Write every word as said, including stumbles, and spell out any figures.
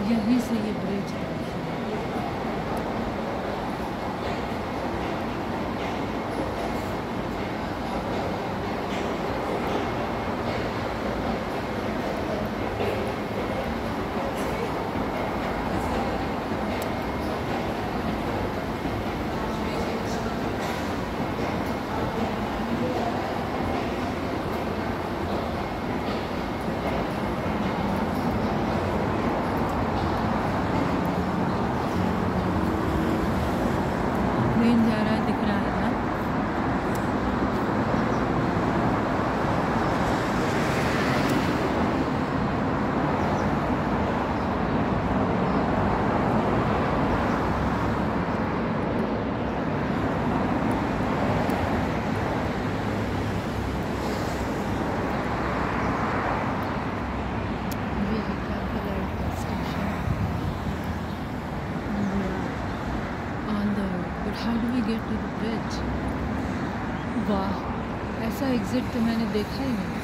यहीं से ये ब्रिज है। ट्रेन जा रहा है, दिख रहा है ना। ये है कैंपलाइड bus station on the road. But how do we get to the bridge? वाह, ऐसा एग्जिट तो मैंने देखा ही नहीं।